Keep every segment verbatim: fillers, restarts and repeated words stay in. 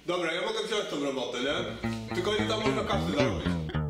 Dobra, ja mogę wziąć tą robotę, nie? Tylko ile tam można kasy zarobić?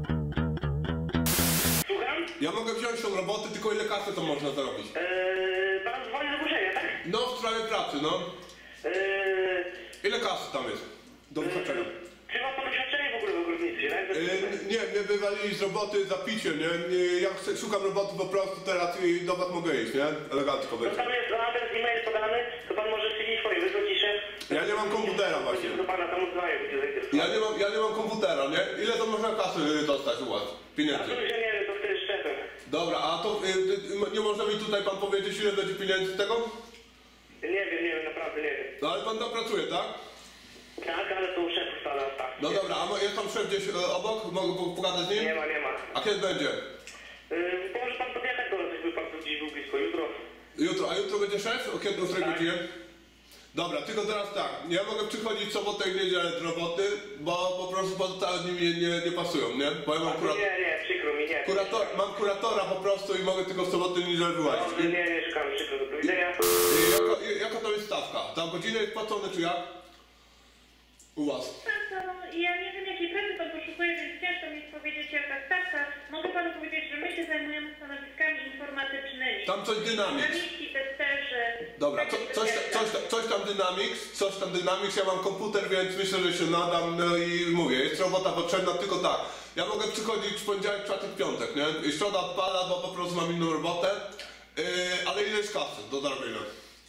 Słucham? Ja mogę wziąć tą robotę, tylko ile kasy to można zarobić? Eee, pan dzwoni do zgłoszenia, tak? No, w sprawie pracy, no. Eee, Ile kasy tam jest? Do wyhaczenia. czy ma pan doświadczenie w ogóle w ogrodnictwie, tak? Yy, nie, mnie wywalili z roboty za picie, nie? Yy, Ja chcę, szukam roboty po prostu teraz i do was mogę iść, nie? Elegancko To będzie. tam jest adres e-mail podany, to pan może C V swoje wysłać i szef. Ja nie mam komputera właśnie. Do pana tam oddaje, będzie zainteresowany. Ja nie mam, ja nie mam komputera, nie? Ile to można kasy dostać u was? A Pieniędzy. to, że nie wiem, to wtedy z szefem. Dobra, a to yy, nie można mi tutaj pan powiedzieć, ile będzie pieniędzy z tego? Nie wiem, nie wiem, naprawdę nie wiem. No ale pan tam pracuje, tak? Tak, ale to szef ustala, tak. No dobra, a mo- jest tam szef gdzieś e, obok? Mogę po- pogadać z nim? Nie ma, nie ma. A kiedy będzie? Yy, może pan podjechać do nas, jakby pan tu gdzieś był blisko, jutro. Jutro, a jutro będzie szef? O kiedy, o której Tak. godzinie? Dobra, tylko teraz tak, ja mogę przychodzić w sobotę i niedzielę do roboty, bo po prostu pozostałe dni mi nie, nie pasują, nie? Bo ja mam, kurat... Nie, nie, przykro mi, nie. Kurator... mam kuratora po prostu i mogę tylko w sobotę i niedzielę wyłazić. Dobrze, nie, nie, szukam, przykro, do widzenia. I jaka, i jaka to jest stawka? Za godzinę jest płacone czy jak? U was? Tak, to ja nie wiem jakiej pracy pan poszukuje, więc ciężko mi jest powiedzieć jaka stawka. Mogę panu powiedzieć, że my się zajmujemy stanowiskami informatycznymi. Tam coś Dynamics. Dynamiki, testerzy. Dobra, co, takie coś, rzeczy. coś, coś tam Dynamics, coś tam Dynamics, ja mam komputer, więc myślę, że się nadam, no i mówię, jest robota potrzebna, tylko tak. Ja mogę przychodzić w poniedziałek, czwartek, piątek, nie? I środa odpada, bo po prostu mam inną robotę, yy, ale ile jest kasy do zarobienia?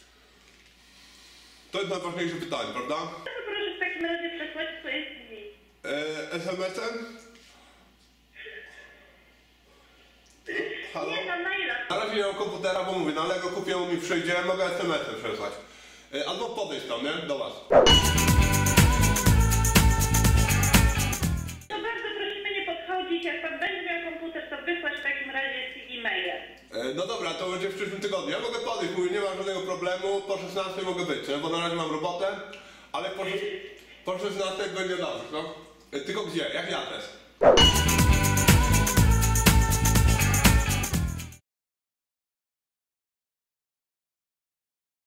To jest najważniejsze pytanie, prawda? No to proszę w takim razie przesłać swoje C V. Yy, es em esem? Halo? Nie, tam maila. Na razie nie mam komputera, bo mówię, na Lego kupię, mi przyjdzie, mogę es em esem przesłać. Yy, albo podejść tam, nie? Do was. To bardzo prosimy nie podchodzić, jak pan będzie miał komputer, to wysłać w takim razie C V mailem. E, No dobra, to będzie w przyszłym tygodniu. Ja mogę podejść, mówię, nie mam żadnego problemu, po szesnastej mogę być, nie? Bo na razie mam robotę, ale po, szes- po szesnastej będzie dobrze, no? E, Tylko gdzie? Jaki adres?